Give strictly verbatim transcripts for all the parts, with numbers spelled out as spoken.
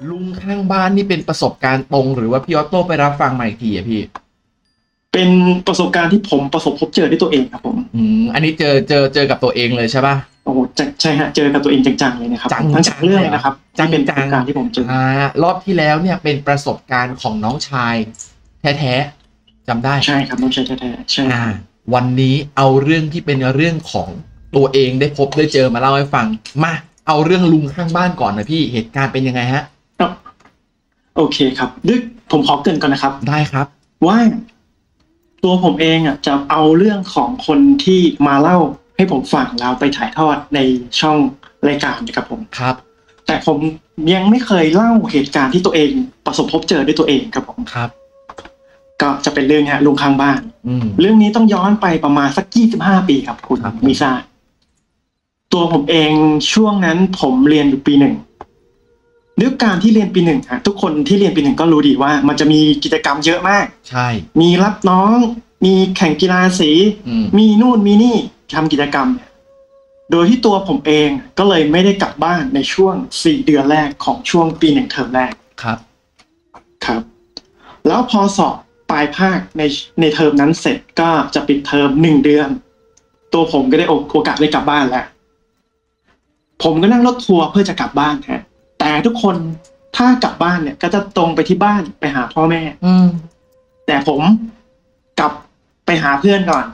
ลุงข้างบ้านนี่เป็นประสบการณ์ตรงหรือว่าพี่ออโต้ไปรับฟังมาอีกทีอะพี่เป็นประสบการณ์ที่ผมประสบพบเจอด้วยตัวเองครับผมอืมอันนี้เจอเจอเจอกับตัวเองเลยใช่ป่ะโอ้โหใช่ฮะเจอกับตัวเองจังๆเลยนะครับจังทั้งจากเรื่องนะครับจังเป็นประจังสบการณ์ที่ผมเจออ่ารอบที่แล้วเนี่ยเป็นประสบการณ์ของน้องชายแท้ๆจำได้ใช่ครับน้องชายแท้ๆใช่อ่าวันนี้เอาเรื่องที่เป็นเรื่องของตัวเองได้พบได้เจอมาเล่าให้ฟังมาเอาเรื่องลุงข้างบ้านก่อนนะพี่เหตุการณ์เป็นยังไงฮะโอเคครับด้วยผมขอเกริ่นก่อนนะครับได้ครับว่าตัวผมเองอ่ะจะเอาเรื่องของคนที่มาเล่าให้ผมฟังแล้วไปถ่ายทอดในช่องรายการนะครับผมครับแต่ผมยังไม่เคยเล่าเหตุการณ์ที่ตัวเองประสบพบเจอด้วยตัวเองครับผมครับก็จะเป็นเรื่องฮะลุงข้างบ้านเรื่องนี้ต้องย้อนไปประมาณสักยี่สิบห้าปีครับคุณมิซ่าตัวผมเองช่วงนั้นผมเรียนอยู่ปีหนึ่งด้วยการที่เรียนปีหนึ่งฮะทุกคนที่เรียนปีหนึ่งก็รู้ดีว่ามันจะมีกิจกรรมเยอะมากใช่มีรับน้องมีแข่งกีฬาสีมีนู่นมีนี่ทำกิจกรรมเนี่ยโดยที่ตัวผมเองก็เลยไม่ได้กลับบ้านในช่วงสี่เดือนแรกของช่วงปีหนึ่งเทอมแรกครับครับแล้วพอสอบปลายภาคในในเทอมนั้นเสร็จก็จะปิดเทอมหนึ่งเดือนตัวผมก็ได้โอกาสได้กลับบ้านแล้วผมก็นั่งรถทัวร์เพื่อจะกลับบ้านฮะแต่ทุกคนถ้ากลับบ้านเนี่ยก็จะตรงไปที่บ้านไปหาพ่อแม่อืมแต่ผมกลับไปหาเพื่อนก่อน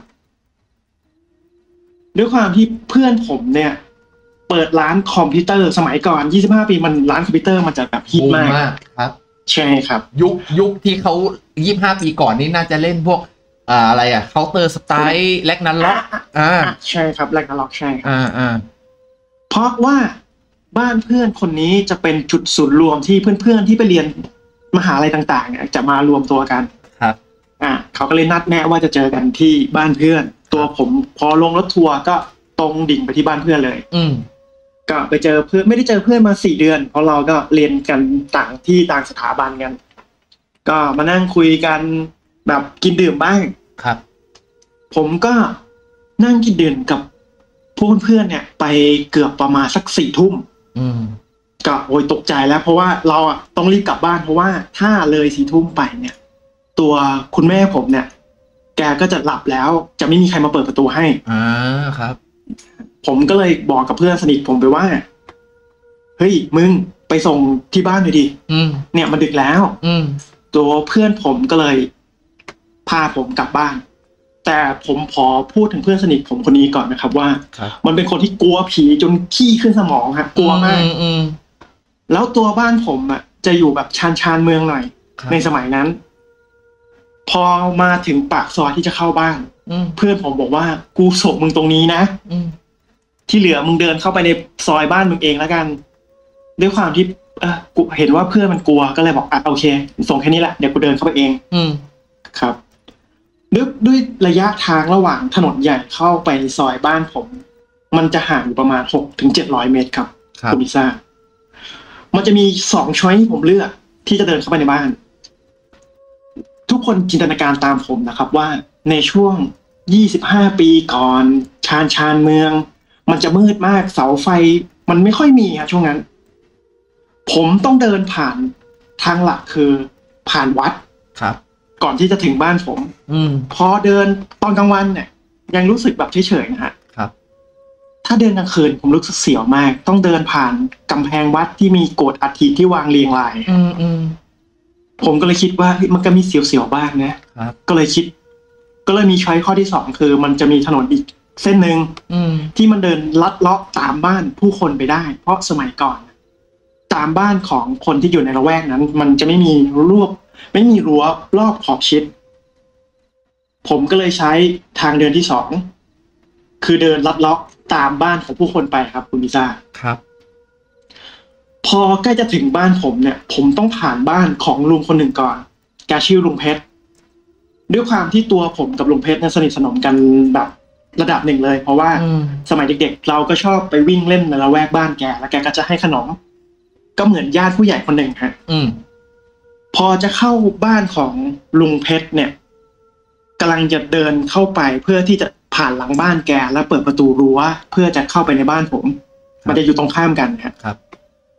ด้วยความที่เพื่อนผมเนี่ยเปิดร้านคอมพิวเตอร์สมัยก่อนยี่สิบห้าปีมันร้านคอมพิวเตอร์มันจะแบบฮิตมากครับใช่ครับยุคยุคที่เขายี่สิบห้าปีก่อนนี่น่าจะเล่นพวกอ่าอะไรอ่ะเคาน์เตอร์สไตล์แลกนันล็อกอ่าใช่ครับแลกนันล็อกใช่อ่าอ่าเพราะว่าบ้านเพื่อนคนนี้จะเป็นจุดศูนย์รวมที่เพื่อนๆที่ไปเรียนมหาลัยต่างๆเนี่ยจะมารวมตัวกันครับอ่าเขาก็เลยนัดแนะว่าจะเจอกันที่บ้านเพื่อนตัวผมพอลงรถทัวร์ก็ตรงดิ่งไปที่บ้านเพื่อนเลยอืมก็ไปเจอเพื่อนไม่ได้เจอเพื่อนมาสี่เดือนเพราะเราก็เรียนกันต่างที่ต่างสถาบันกันก็มานั่งคุยกันแบบกินดื่มบ้างครับผมก็นั่งกินดื่มกับพวกเพื่อนเนี่ยไปเกือบประมาณสักสี่ทุ่มก็โอยตกใจแล้วเพราะว่าเราอ่ะต้องรีบกลับบ้านเพราะว่าถ้าเลยสี่ทุ่มไปเนี่ยตัวคุณแม่ผมเนี่ยแกก็จะหลับแล้วจะไม่มีใครมาเปิดประตูให้อ่าครับผมก็เลยบอกกับเพื่อนสนิทผมไปว่าเฮ้ยมึงไปส่งที่บ้านหน่อยดิเนี่ยมันดึกแล้วตัวเพื่อนผมก็เลยพาผมกลับบ้านแต่ผมขอพูดถึงเพื่อนสนิทผมคนนี้ก่อนนะครับว่ามันเป็นคนที่กลัวผีจนขี้ขึ้นสมองฮะกลัวมากแล้วตัวบ้านผมอ่ะจะอยู่แบบชานชานเมืองหน่อยในสมัยนั้นพอมาถึงปากซอยที่จะเข้าบ้านเพื่อนผมบอกว่ากูส่งมึงตรงนี้นะที่เหลือมึงเดินเข้าไปในซอยบ้านมึงเองแล้วกันด้วยความที่เออกูเห็นว่าเพื่อนมันกลัวก็เลยบอกอ่ะโอเคส่งแค่นี้แหละเดี๋ยวกูเดินเข้าไปเองครับด้วยด้วยระยะทางระหว่างถนนใหญ่เข้าไปซอยบ้านผมมันจะห่างอยู่ประมาณหกถึงเจ็ดร้อยเมตรครับคุณมิซ่ามันจะมีสองช้อยที่ผมเลือกที่จะเดินเข้าไปในบ้านทุกคนจินตนาการตามผมนะครับว่าในช่วงยี่สิบห้าปีก่อนชานชานเมืองมันจะมืดมากเสาไฟมันไม่ค่อยมีครับช่วงนั้นผมต้องเดินผ่านทางหลักคือผ่านวัดครับก่อนที่จะถึงบ้านผมพอเดินตอนกลางวันเนี่ยยังรู้สึกแบบเฉยๆนะฮะครับถ้าเดินกลางคืนผมรู้สึกเสียวมากต้องเดินผ่านกำแพงวัดที่มีโกฐอัฐิที่วางเรียงรายผมก็เลยคิดว่ามันก็มีเสียวๆบ้างนะก็เลยคิดก็เลยมีช้อยข้อที่สองคือมันจะมีถนนอีกเส้นหนึ่งที่มันเดินลัดเลาะตามบ้านผู้คนไปได้เพราะสมัยก่อนตามบ้านของคนที่อยู่ในละแวกนั้นมันจะไม่มีรั้วไม่มีรั้วรอบขอบชิดผมก็เลยใช้ทางเดินที่สองคือเดินลัดเลาะตามบ้านของผู้คนไปครับคุณมิซ่าครับพอใกล้จะถึงบ้านผมเนี่ยผมต้องผ่านบ้านของลุงคนหนึ่งก่อนแกชื่อลุงเพชรด้วยความที่ตัวผมกับลุงเพชรเนี่ยสนิทสนมกันแบบระดับหนึ่งเลยเพราะว่าสมัยเด็กๆเราก็ชอบไปวิ่งเล่นในละแวกบ้านแกแล้วแกก็จะให้ขนมก็เหมือนญาติผู้ใหญ่คนหนึ่งฮะพอจะเข้าบ้านของลุงเพชรเนี่ยกำลังจะเดินเข้าไปเพื่อที่จะผ่านหลังบ้านแกแล้วเปิดประตูรั้วเพื่อจะเข้าไปในบ้านผมมันจะอยู่ตรงข้ามกันครับ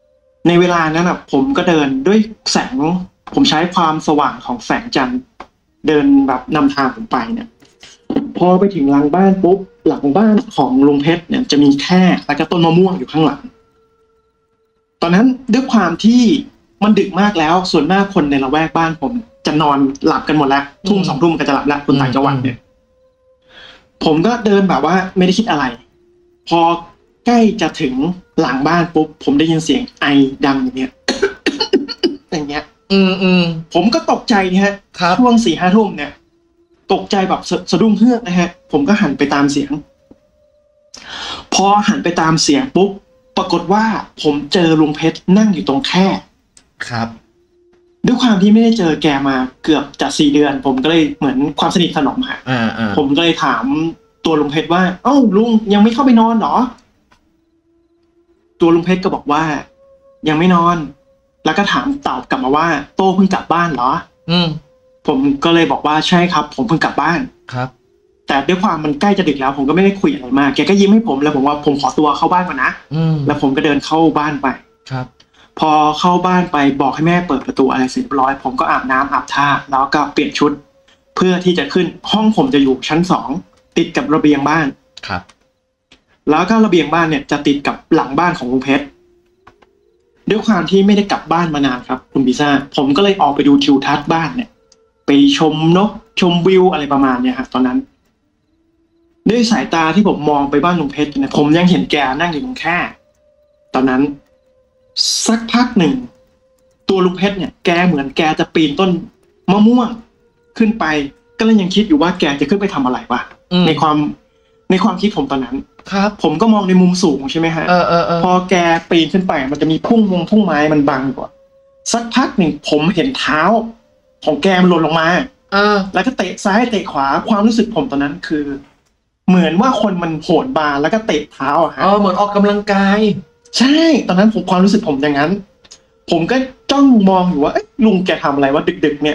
ในเวลานั้นอ่ะ ผมก็เดินด้วยแสงผมใช้ความสว่างของแสงจันทร์เดินแบบนำทางผมไปเนี่ยพอไปถึงหลังบ้านปุ๊บหลังบ้านของลุงเพชรเนี่ยจะมีแค่แล้วก็ต้นมะม่วงอยู่ข้างหลังตอนนั้นด้วยความที่มันดึกมากแล้วส่วนมากคนในละแวกบ้านผมจะนอนหลับกันหมดแล้วทุ่มสองทุ่มก็จะหลับแล้วคนต่างจังหวัดเนี่ยผมก็เดินแบบว่าไม่ได้คิดอะไรพอใกล้จะถึงหลังบ้านปุ๊บผมได้ยินเสียงไอดังอย่างเงี้ย อย่างเงี้ยอืมอืมผมก็ตกใจนะฮะช่วงสี่ห้าทุ่มเนี่ยตกใจแบบสสะดุ้งเฮือกนะฮะผมก็หันไปตามเสียงพอหันไปตามเสียงปุ๊บปรากฏว่าผมเจอลุงเพชรนั่งอยู่ตรงแคร่ครับด้วยความที่ไม่ได้เจอแกมาเกือบจะสี่เดือนผมก็เลยเหมือนความสนิทสนมฮะอ่าอ่าผมก็เลยถามตัวลุงเพชรว่าเอ้าลุงยังไม่เข้าไปนอนหรอตัวลุงเพชรก็บอกว่ายังไม่นอนแล้วก็ถามตอบกลับมาว่าโต้เพิ่งกลับบ้านเหรออืมผมก็เลยบอกว่าใช่ครับผมเพิ่งกลับบ้านครับแต่ด้วยความมันใกล้จะดึกแล้วผมก็ไม่ได้คุยอะไรมากแกก็ยิ้มให้ผมแล้วผมว่าผมขอตัวเข้าบ้านก่อนนะอืมแล้วผมก็เดินเข้าบ้านไปครับพอเข้าบ้านไปบอกให้แม่เปิดประตูอะไรเสร็จเรียบร้อยผมก็อาบน้ำอาบท่าแล้วก็เปลี่ยนชุดเพื่อที่จะขึ้นห้องผมจะอยู่ชั้นสองติดกับระเบียงบ้านครับแล้วก็ระเบียงบ้านเนี่ยจะติดกับหลังบ้านของลุงเพชรด้วยความที่ไม่ได้กลับบ้านมานานครับคุณพิซ่าผมก็เลยออกไปดูทิวทัศน์บ้านเนี่ยไปชมนกชมวิวอะไรประมาณเนี่ยครับตอนนั้นด้วยสายตาที่ผมมองไปบ้านลุงเพชรเนี่ยผมยังเห็นแกนั่งอยู่ตรงแคร่ตอนนั้นสักพักหนึ่งตัวลุงเพชรเนี่ยแกเหมือนแกจะปีนต้นมะม่วงขึ้นไปก็เลยยังคิดอยู่ว่าแกจะขึ้นไปทำอะไรวะในความในความคิดผมตอนนั้นครับผมก็มองในมุมสูงใช่ไหมฮะเออเออเออพอแกปีนขึ้นไปมันจะมีพุ่งวงพุ่งไม้มันบังก่อนสักพักหนึ่งผมเห็นเท้าของแกมันหล่นลงมาเออแล้วก็เตะซ้ายเตะขวาความรู้สึกผมตอนนั้นคือเหมือนว่าคนมันโหนบาร์แล้วก็เตะเท้าอะฮะเออเหมือนออกกำลังกายใช่ตอนนั้นผมความรู้สึกผมอย่างนั้นผมก็จ้องมองอยู่ว่าลุงแกทำอะไรวะดึกๆเนี่ย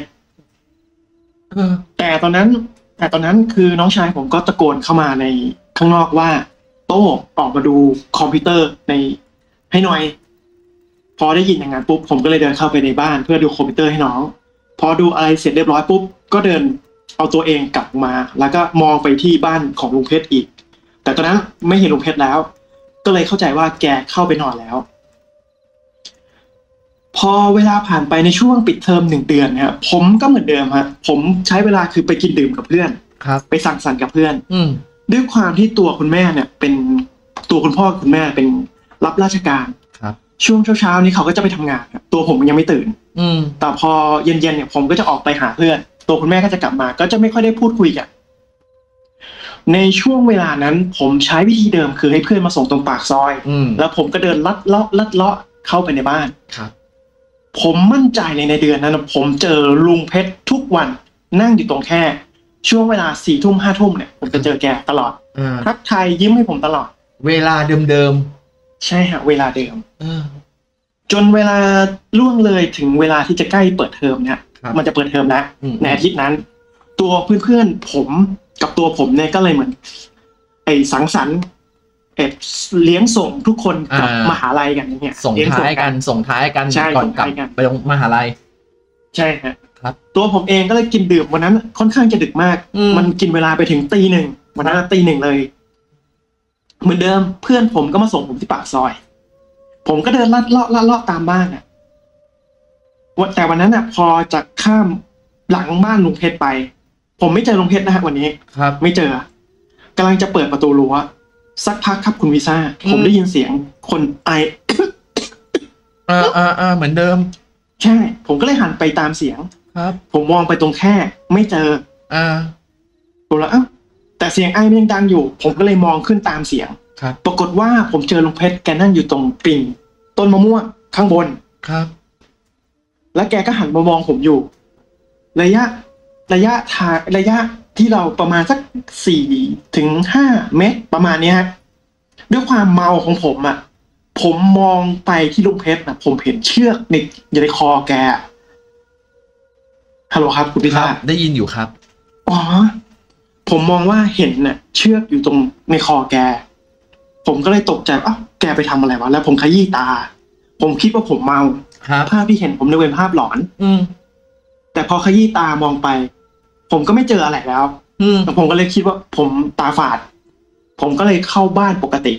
แต่ตอนนั้นแต่ตอนนั้นคือน้องชายผมก็ตะโกนเข้ามาในข้างนอกว่าโต้ออกมาดูคอมพิวเตอร์ในให้หน่อยพอได้ยินอย่างนั้นปุ๊บผมก็เลยเดินเข้าไปในบ้านเพื่อดูคอมพิวเตอร์ให้น้องพอดูอะไรเสร็จเรียบร้อยปุ๊บก็เดินเอาตัวเองกลับมาแล้วก็มองไปที่บ้านของลุงเพชรอีกแต่ตอนนั้นไม่เห็นลุงเพชรแล้วก็เลยเข้าใจว่าแกเข้าไปนอนแล้วพอเวลาผ่านไปในช่วงปิดเทอมหนึ่งเดือนนะครับผมก็เหมือนเดิมฮะผมใช้เวลาคือไปกินดื่มกับเพื่อนครับไปสังสรรค์กับเพื่อนอืด้วยความที่ตัวคุณแม่เนี่ยเป็นตัวคุณพ่อคุณแม่เป็นรับราชการครับช่วงเช้าๆนี้เขาก็จะไปทำงานครับตัวผมยังไม่ตื่นอืมแต่พอเย็นๆเนี่ยผมก็จะออกไปหาเพื่อนตัวคุณแม่ก็จะกลับมาก็จะไม่ค่อยได้พูดคุยกันในช่วงเวลานั้นผมใช้วิธีเดิมคือให้เพื่อนมาส่งตรงปากซอยแล้วผมก็เดินลัดเลาะลัดเลาะเข้าไปในบ้านครับผมมั่นใจเลยในเดือนนั้นผมเจอลุงเพชรทุกวันนั่งอยู่ตรงแค่ช่วงเวลาสี่ทุ่มห้าทุ่มเนี่ยผมจะเจอแกตลอดทักทายยิ้มให้ผมตลอดเวลาเดิมๆใช่ฮะเวลาเดิมจนเวลาล่วงเลยถึงเวลาที่จะใกล้เปิดเทอมเนี่ยมันจะเปิดเทอมแล้วในอาทิตย์นั้นตัวเพื่อนๆผมกับตัวผมเนี่ยก็เลยเหมือนไอ้สังสรรค์เอ็ดเลี้ยงส่งทุกคนกลับมหาลัยกันอย่างเงี้ยส่งท้ายกันส่งท้ายกันก่อนกลับไปลงมหาลัยใช่ฮะครับตัวผมเองก็เลยกินดื่มวันนั้นค่อนข้างจะดึกมากมันกินเวลาไปถึงตีหนึ่งวันนั้นตีหนึ่งเลยเหมือนเดิมเพื่อนผมก็มาส่งผมที่ปากซอยผมก็เดินลัดเลาะลัดเลาะตามบ้านอ่ะแต่วันนั้นอ่ะพอจะข้ามหลังบ้านลุงเพชรไปผมไม่เจอลุงเพชรนะฮะวันนี้ครับไม่เจอกำลังจะเปิดประตูรั้วสักพักครับคุณวิซ่าผมได้ยินเสียงคนไออ่าอ่าอ่าเหมือนเดิมใช่ผมก็เลยหันไปตามเสียงครับผมมองไปตรงแค่ไม่เจออ่าผมแล้วอ้าวแต่เสียงไอมันยังดังอยู่ผมก็เลยมองขึ้นตามเสียงครับปรากฏว่าผมเจอลุงเพชรแกนั่งอยู่ตรงกิ่งต้นมะม่วงข้างบนครับแล้วแกก็หันมามองผมอยู่ระยะระยะทางระยะที่เราประมาณสักสี่ถึงห้าเมตรประมาณนี้ฮะด้วยความเมาของผมอ่ะผมมองไปที่ลุงเพชรนะผมเห็นเชือกในอยู่ในคอแกฮัลโหลครับคุณพิธาได้ยินอยู่ครับอ๋อผมมองว่าเห็นน่ะเชือกอยู่ตรงในคอแกผมก็เลยตกใจอ้าวแกไปทำอะไรวะแล้วผมขยี้ตาผมคิดว่าผมเมาภาพที่เห็นผมนึกเป็นภาพหลอนอืมแต่พอขยี้ตามองไป ผมก็ไม่เจออะไรแล้วอืมผมก็เลยคิดว่าผมตาฝาด ผมก็เลยเข้าบ้านปกติ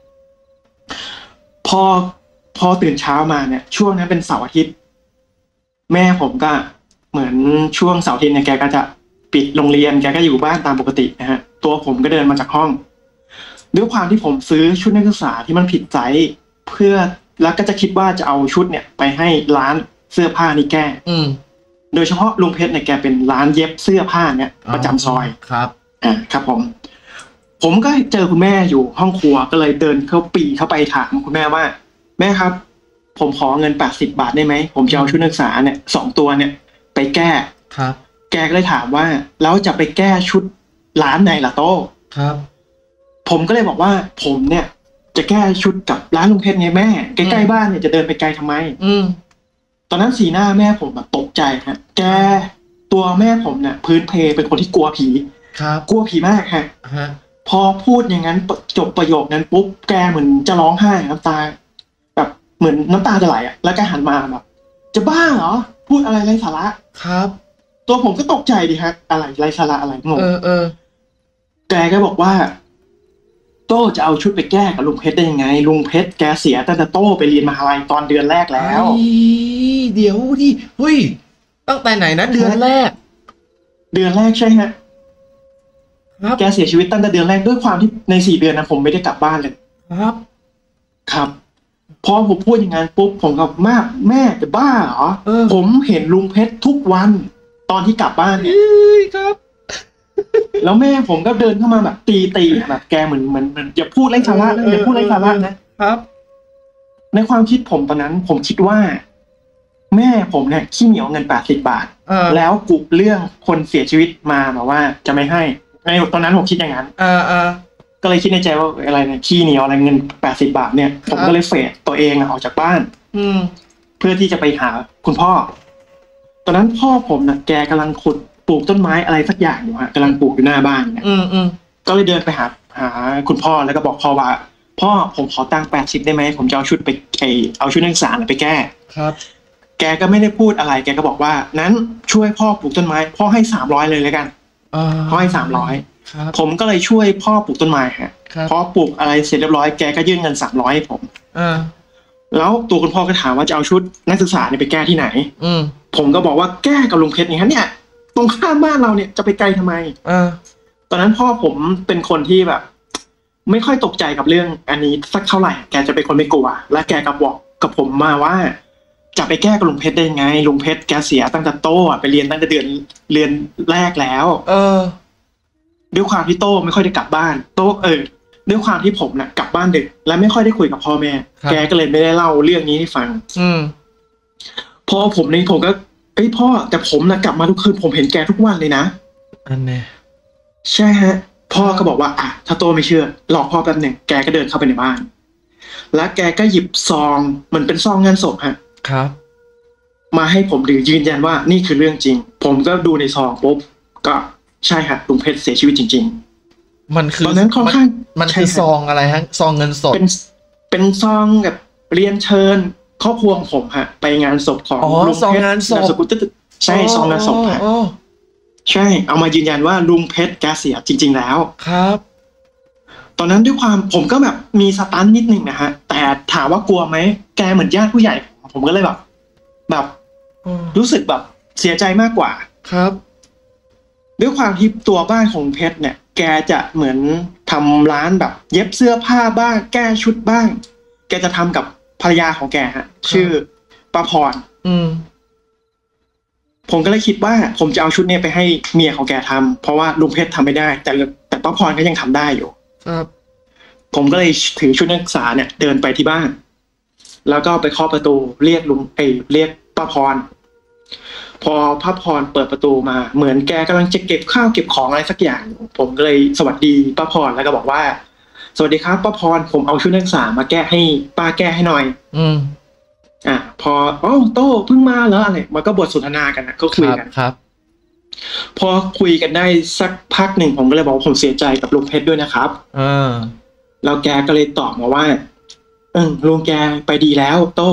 พอพอตื่นเช้ามาเนี่ย ช่วงนั้นเป็นเสาร์อาทิตย์แม่ผมก็เหมือนช่วงเสาร์อาทิตย์เนี่ยแกก็จะปิดโรงเรียนแกก็อยู่บ้านตามปกตินะฮะตัวผมก็เดินมาจากห้องด้วยความที่ผมซื้อชุดนักศึกษาที่มันผิดไซส์เพื่อแล้วก็จะคิดว่าจะเอาชุดเนี่ยไปให้ร้านเสื้อผ้านี่แก้อืมโดยเฉพาะลุงเพชรเนี่ยแกเป็นร้านเย็บเสื้อผ้าเนี่ยประจำซอยครับอ่าครับผมผมก็เจอคุณแม่อยู่ห้องครัวก็เลยเดินเข้าปีเข้าไปถามคุณแม่ว่าแม่ครับผมขอเงินแปดสิบบาทได้ไหมผมจะเอาชุดนักศึกษาเนี่ยสองตัวเนี่ยไปแก้ครับแกก็เลยถามว่าแล้วจะไปแก้ชุดร้านไหนล่ะโต้ครับผมก็เลยบอกว่าผมเนี่ยจะแก้ชุดกับร้านลุงเพชรไงแม่ใกล้ๆบ้านเนี่ยจะเดินไปไกลทำไมอืมตอนนั้นสีหน้าแม่ผมแบบตกใจฮะแกตัวแม่ผมเนี่ยพื้นเพเป็นคนที่กลัวผีครับกลัวผีมากฮะฮะพอพูดอย่างนั้นจบประโยคนั้นปุ๊บแกเหมือนจะร้องไห้น้ำตาแบบเหมือนน้ำตาจะไหลอ่ะแล้วก็หันมาแบบจะบ้าเหรอพูดอะไรไร้สาระครับตัวผมก็ตกใจดิฮะอะไรไร้สาระอะไรงงเออเออแกก็บอกว่าโต้จะเอาชุดไปแก้กับลุงเพชรได้ยังไงลุงเพชรแกเสียตั้งแต่โต้ไปเรียนมหาลัยตอนเดือนแรกแล้วเดี๋ยวดิเฮ้ยตั้งแต่ไหนนะเดือนแรกเดือนแรกใช่ฮะแกเสียชีวิตตั้งแต่เดือนแรกด้วยความที่ในสี่เดือนนะผมไม่ได้กลับบ้านเลยครับครับพอผมพูดอย่างนั้นปุ๊บผมก็มากแม่จะบ้าเหรอผมเห็นลุงเพชรทุกวันตอนที่กลับบ้านเนี่ยครับแล้วแม่ผมก็เดินเข้ามาแบบตีตีแบบแกเหมือนเหมือนเหมือนอย่าพูดไร้สาระนะอย่าพูดไร้สาระนะครับในความคิดผมตอนนั้นผมคิดว่าแม่ผมเนี่ยขี้เหนียวเงินแปดสิบบาทแล้วกุเรื่องคนเสียชีวิตมาแบบว่าจะไม่ให้ในตอนนั้นผมคิดอย่างนั้นก็เลยคิดในใจว่าอะไรเนี่ยขี้เหนียวอะไรเงินแปดสิบบาทเนี่ยผมก็เลยเฟดตัวเองออกจากบ้านเพื่อที่จะไปหาคุณพ่อตอนนั้นพ่อผมนะแกกำลังขุดปลูกต้นไม้อะไรสักอย่างอยู่ฮะกำลังปลูกอยู่หน้าบ้านเนี่ยก็เลยเดินไปหาหาคุณพ่อแล้วก็บอกพ่อว่าพ่อผมขอตังค์แปดสิบได้ไหมผมจะเอาชุดไปไอเอาชุดนักศึกษาไปแก้ครับแกก็ไม่ได้พูดอะไรแกก็บอกว่านั้นช่วยพ่อปลูกต้นไม้พ่อให้สามร้อยเลยแล้วกันพ่อให้สามร้อยผมก็เลยช่วยพ่อปลูกต้นไม้ฮะพอปลูกอะไรเสร็จเรียบร้อยแกก็ยื่นเงินสามร้อยให้ผมแล้วตัวคุณพ่อก็ถามว่าจะเอาชุดนักศึกษาไปแก้ที่ไหนผมก็บอกว่าแก้กับลุงเพชรอย่างนั้นเนี่ยตรงข้ามบ้านเราเนี่ยจะไปไกลทำไมตอนนั้นพ่อผมเป็นคนที่แบบไม่ค่อยตกใจกับเรื่องอันนี้สักเท่าไหร่แกจะเป็นคนไม่กลัวและแกก็บอกกับผมมาว่าจะไปแก้กับลุงเพชรได้ยังไงลุงเพชรแกเสียตั้งแต่โต้ไปเรียนตั้งแต่เดือนเรียนแรกแล้วเออด้วยความที่โต้ไม่ค่อยได้กลับบ้านโต้เออด้วยความที่ผมน่ะกลับบ้านดึกและไม่ค่อยได้คุยกับพ่อแม่แกก็เลยไม่ได้เล่าเรื่องนี้ให้ฟังอืมพอผมนี่ผมก็เอ้ยพ่อแต่ผมน่ะกลับมาทุกคืนผมเห็นแกทุกวันเลยนะอันนี้ใช่ฮะพ่อก็บอกว่าอ่ะถ้าโต้ไม่เชื่อหลอกพ่อแป๊บหนึ่งแกก็เดินเข้าไปในบ้านแล้วแกก็หยิบซองมันเป็นซองงานศพฮะครับมาให้ผมดูยืนยันว่านี่คือเรื่องจริงผมก็ดูในซองปุ๊บก็ใช่ฮะลุงเพชรเสียชีวิตจริงๆมันคือตอนนั้นค่อนข้างมันคือซองอะไรฮะซองเงินสดเป็นเป็นซองแบบเรียนเชิญครอบครัวของผมฮะไปงานศพของลุงเพชรนามสกุลใช่ซองงานศพฮะใช่เอามายืนยันว่าลุงเพชรแกเสียจริงๆแล้วครับตอนนั้นด้วยความผมก็แบบมีสตันนิดนึงนะฮะแต่ถามว่ากลัวไหมแกเหมือนญาติผู้ใหญ่ผมก็เลยแบบแบบรู้สึกแบบเสียใจมากกว่าครับด้วยความที่ตัวบ้านของเพชรเนี่ยแกจะเหมือนทำร้านแบบเย็บเสื้อผ้าบ้างแก้ชุดบ้างแกจะทำกับภรรยาของแกฮะชื่อป้าพรอืมผมก็เลยคิดว่าผมจะเอาชุดนี้ไปให้เมียของแกทำเพราะว่าลุงเพชรทำไม่ได้แต่แต่ป้าพรก็ยังทำได้อยู่ครับผมก็เลยถือชุดนักศึกษาเนี่ยเดินไปที่บ้านแล้วก็ไปเคาะประตูเรียกลุงเอเรียกป้าพรพอป้าพรเปิดประตูมาเหมือนแกกำลังจะเก็บข้าวเก็บของอะไรสักอย่างผมก็เลยสวัสดีป้าพรแล้วก็บอกว่าสวัสดีครับป้าพรผมเอาชุดนักศึกษามาแก้ให้ป้าแก้ให้หน่อยอืมอ่ะพออ๋อโต้เพิ่งมาแล้วอะไรมันก็บทสนทนากันนะก็คุยกันครับพอคุยกันได้สักพักหนึ่งผมก็เลยบอกผมเสียใจกับลุงเพชรด้วยนะครับอ่าแล้วแกก็เลยตอบมาว่าเออลุงแกไปดีแล้วโต้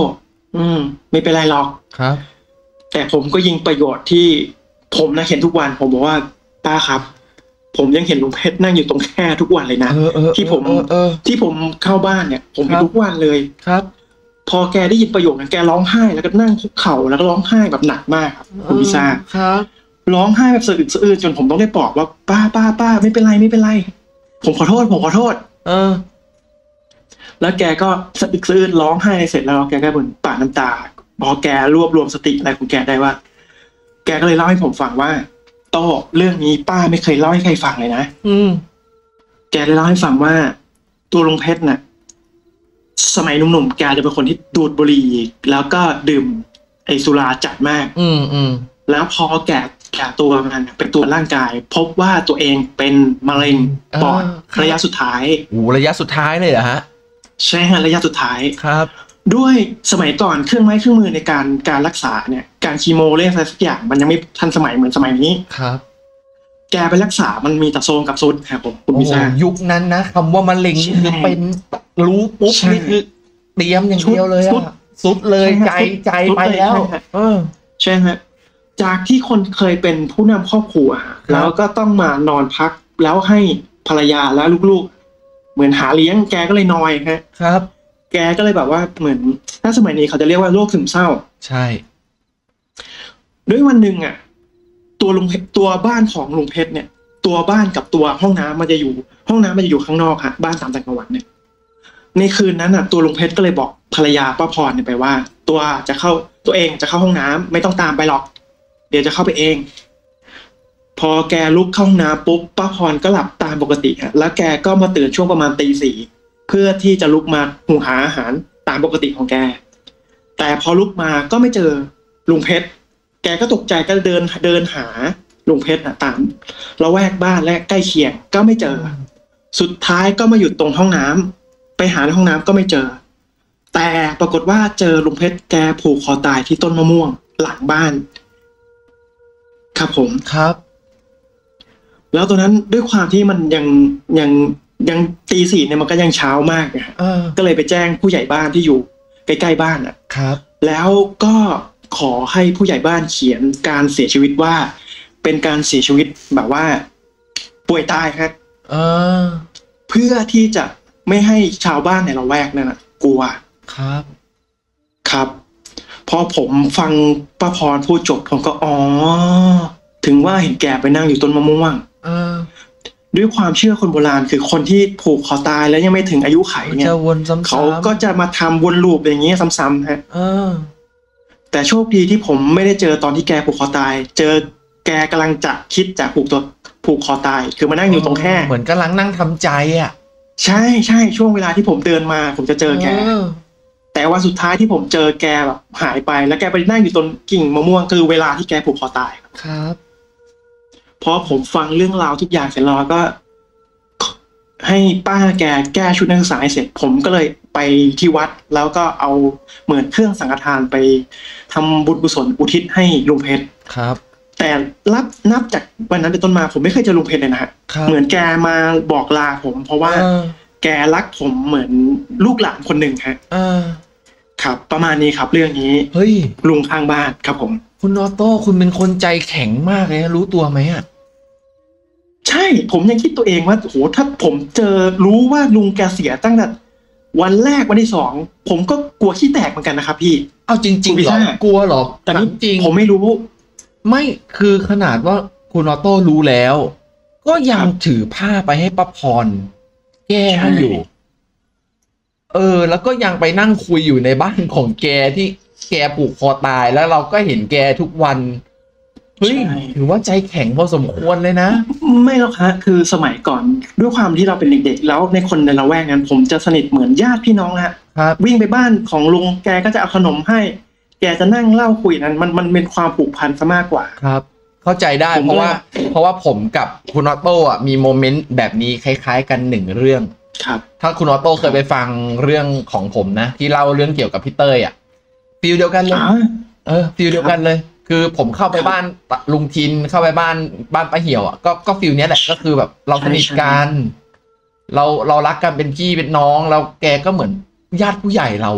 อืมไม่เป็นไรหรอกครับแต่ผมก็ยิงประโยชน์ที่ผมนะเห็นทุกวันผมบอกว่าป้าครับผมยังเห็นลุงเพชรนั่งอยู่ตรงแค่ทุกวันเลยนะที่ผมที่ผมเข้าบ้านเนี่ยผมเห็นทุกวันเลยครับพอแกได้ยินประโยคนั้นแกร้องไห้แล้วก็นั่งคุกเข่าแล้วก็ร้องไห้แบบหนักมากครับคุณพิซซ่าครับร้องไห้แบบสะอึกสะอื้นจนผมต้องได้ปลอบว่าป้าป้าป้าไม่เป็นไรไม่เป็นไรผมขอโทษผมขอโทษเออแล้วแกก็สะอึกสะอื้นร้องไห้เสร็จแล้วแกก็บ่นปาดน้ำตาพอแกรวบรวมสติอะไรของแกได้ว่าแกก็เลยเล่าให้ผมฟังว่าโต้เรื่องนี้ป้าไม่เคยเล่าให้ใครฟังเลยนะอืมแกเลยเล่าให้ฟังว่าตัวลุงเพชรน่ะสมัยหนุ่มๆแกจะเป็นคนที่ดูดบุหรี่แล้วก็ดื่มไอสุราจัดมากอืมอืมแล้วพอแกแกตัวมันเป็นตัวร่างกายพบว่าตัวเองเป็นมะเร็งปอดระยะสุดท้ายโอ้ระยะสุดท้ายเลยเหรอฮะใช่ฮะระยะสุดท้ายครับด้วยสมัยก่อนเครื่องไม้เครื่องมือในการการรักษาเนี่ยการคีโมเรื่องอะไรสักอย่างมันยังไม่ทันสมัยเหมือนสมัยนี้ครับแกไปรักษามันมีแต่โซมกับซุดครับผมคุณพิซซ่ายุคนั้นนะคำว่ามะเร็งนี่คือเป็นรู้ปุ๊บนี่คือเตรียมอย่างเดียวเลยอะซุดเลยใจใจไปแล้วเออใช่ฮะจากที่คนเคยเป็นผู้นำครอบครัวแล้วก็ต้องมานอนพักแล้วให้ภรรยาและลูกๆเหมือนหาเลี้ยงแกก็เลยนอยครับแกก็เลยแบบว่าเหมือนถ้าสมัยนี้เขาจะเรียกว่าโรคซึมเศร้าใช่ด้วยวันหนึ่งอ่ะตัวลุงตัวบ้านของลุงเพชรเนี่ยตัวบ้านกับตัวห้องน้ำมันจะอยู่ห้องน้ำมันจะอยู่ข้างนอกฮะบ้านตามต่างจังหวัดเนี่ยในคืนนั้นอ่ะตัวลุงเพชรก็เลยบอกภรรยาป้าพรเนี่ยไปว่าตัวจะเข้าตัวเองจะเข้าห้องน้ำไม่ต้องตามไปหรอกเดี๋ยวจะเข้าไปเองพอแกลุกเข้าห้องน้ำปุ๊บป้าพรก็หลับตามปกติฮะแล้วแกก็มาตื่นช่วงประมาณตีสี่เพื่อที่จะลุกมาหุงหาอาหารตามปกติของแกแต่พอลุกมาก็ไม่เจอลุงเพชรแกก็ตกใจก็เดินเดินหาลุงเพชรตามละแวกบ้านและใกล้เคียงก็ไม่เจอสุดท้ายก็มาหยุดตรงห้องน้ำไปหาในห้องน้ำก็ไม่เจอแต่ปรากฏว่าเจอลุงเพชรแกผูกคอตายที่ต้นมะม่วงหลังบ้านครับผมครับแล้วตอนนั้นด้วยความที่มันยังยังยังตีสี่เนี่ยมันก็ยังเช้ามากอ่ะก็เลยไปแจ้งผู้ใหญ่บ้านที่อยู่ใกล้ๆบ้านอ่ะครับแล้วก็ขอให้ผู้ใหญ่บ้านเขียนการเสียชีวิตว่าเป็นการเสียชีวิตแบบว่าป่วยตายครับเพื่อที่จะไม่ให้ชาวบ้านในละแวกนั่นน่ะกลัวครับครับพอผมฟังป้าพรพูดจบผมก็อ๋อถึงว่าเห็นแกไปนั่งอยู่ต้นมะม่วงด้วยความเชื่อคนโบราณคือคนที่ผูกคอตายแล้วยังไม่ถึงอายุไขเนี่ยเขาก็จะมาทำวนลูปอย่างนี้ซ้ำๆฮะแต่โชคดีที่ผมไม่ได้เจอตอนที่แกผูกคอตายเจอแกกำลังจะคิดจะผูกตัวผูกคอตายคือมานั่งอยู่ตรงแค่เหมือนกำลังนั่งทำใจอ่ะใช่ใช่ช่วงเวลาที่ผมเดินมาผมจะเจอแกแต่วันสุดท้ายที่ผมเจอแกแบบหายไปแล้วแกไปนั่งอยู่ตรงกิ่งมะม่วงคือเวลาที่แกผูกคอตายครับพอผมฟังเรื่องราวทุกอย่างเสร็จแล้วก็ให้ป้าแกแก้ชุดนักศึกษาเสร็จผมก็เลยไปที่วัดแล้วก็เอาเหมือนเครื่องสังฆทานไปทำบุญกุศลอุทิศให้ลุงเพชรครับแต่รับนับจากวันนั้นเป็นต้นมาผมไม่เคยเจอลุงเพชรเลยนะฮะเหมือนแกมาบอกลาผมเพราะว่าแกรักผมเหมือนลูกหลานคนหนึ่งฮะครับประมาณนี้ครับเรื่องนี้เฮ้ยลุงข้างบ้านครับผมคุณออโต้คุณเป็นคนใจแข็งมากเลยรู้ตัวไหมอ่ะใช่ผมยังคิดตัวเองว่าโหถ้าผมเจอรู้ว่าลุงแกเสียตั้งแต่วันแรกวันที่สองผมก็กลัวขี้แตกเหมือนกันนะครับพี่เอาจริงๆเหรอกลัวหรอแต่นี่จริงผมไม่รู้ไม่คือขนาดว่าคุณออโต้รู้แล้วก็ยังถือผ้าไปให้ป้าพรแก้ให้อยู่เออแล้วก็ยังไปนั่งคุยอยู่ในบ้านของแกที่แกผูกคอตายแล้วเราก็เห็นแกทุกวันเฮ้ยถือว่าใจแข็งพอสมควรเลยนะไม่หรอกฮะคือสมัยก่อนด้วยความที่เราเป็นเด็กๆแล้วในคนในละแวกนั้นผมจะสนิทเหมือนญาติพี่น้องฮะวิ่งไปบ้านของลุงแกก็จะเอาขนมให้แกจะนั่งเล่าคุยนั้นมันมันเป็นความผูกพันซะมากกว่าครับเข้าใจได้เพราะว่าเพราะว่าผมกับคุณออโต้อ่ะมีโมเมนต์แบบนี้คล้ายๆกันหนึ่งเรื่องครับถ้าคุณออโต้เคยไปฟังเรื่องของผมนะที่เล่าเรื่องเกี่ยวกับพี่เต้ยอ่ะฟีลเดียวกันเลยเออฟีลเดียวกันเลยคือผมเข้าไปบ้านลุงทินเข้าไปบ้านบ้านป้าเหี่ยวอ่ะก็ก็ฟีลเนี้ยแหละก็คือแบบเราสนิทกันเราเรารักกันเป็นพี่เป็นน้องแล้วแกก็เหมือนญาติผู้ใหญ่เราอ่ะ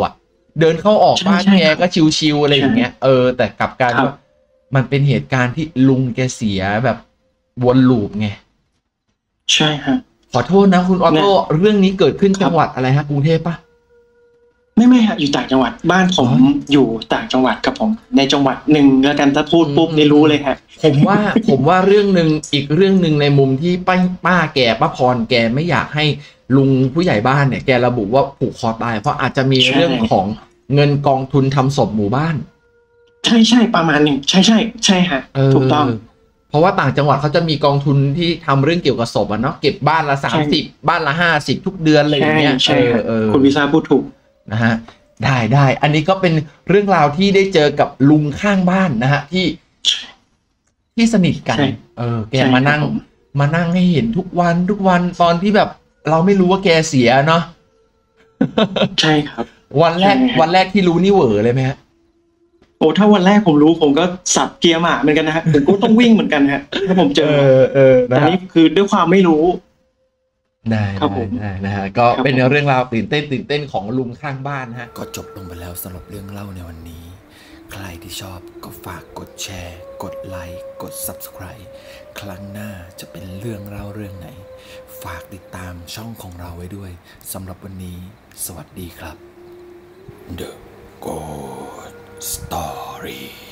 เดินเข้าออกบ้านแกก็ชิวๆอะไรอย่างเงี้ยเออแต่กลับกันว่ามันเป็นเหตุการณ์ที่ลุงแกเสียแบบวนลูปไงใช่ฮะขอโทษนะคุณออโต้เรื่องนี้เกิดขึ้นจังหวัดอะไรฮะกรุงเทพปะไม่ไม่ฮะอยู่ต่างจังหวัดบ้านผมอยู่ต่างจังหวัดครับผมในจังหวัดหนึ่งแล้วกันถ้าพูดปุ๊บนี่รู้เลยฮะผมว่าผมว่าเรื่องหนึ่งอีกเรื่องหนึ่งในมุมที่ป้าป้าแกป้าพรแกไม่อยากให้ลุงผู้ใหญ่บ้านเนี่ยแกระบุว่าผูกคอตายเพราะอาจจะมีเรื่องของเงินกองทุนทำศพหมู่บ้านใช่ใช่ประมาณหนึ่งใช่ใช่ใช่ฮะถูกต้องเพราะว่าต่างจังหวัดเขาจะมีกองทุนที่ทำเรื่องเกี่ยวกับศพอ่ะเนาะเก็บบ้านละสามสิบบ้านละห้าสิบทุกเดือนอะไรอย่างเงี้ยใช่เออคุณวิซาพูดถูกนะฮะได้ได้อันนี้ก็เป็นเรื่องราวที่ได้เจอกับลุงข้างบ้านนะฮะที่ที่สนิทกันเออแกมานั่งมานั่งให้เห็นทุกวันทุกวันตอนที่แบบเราไม่รู้ว่าแกเสียเนาะใช่ครับวันแรกวันแรกที่รู้นี่เหวอเลยไหมฮะโอ้ถ้าวันแรกผมรู้ผมก็สับเกียร์หมาเหมือนกันนะฮะผมก็ต้องวิ่งเหมือนกันฮะถ้าผมเจอเออแต่นี่คือด้วยความไม่รู้ได้ครับผมได้นะฮะก็เป็นเรื่องราวตื่นเต้นตื่นเต้นของลุงข้างบ้านฮะก็จบลงไปแล้วสำหรับเรื่องเล่าในวันนี้ใครที่ชอบก็ฝากกดแชร์กดไลค์กด ซับสไครบ์ ครั้งหน้าจะเป็นเรื่องเล่าเรื่องไหนฝากติดตามช่องของเราไว้ด้วยสำหรับวันนี้สวัสดีครับ The Ghost Story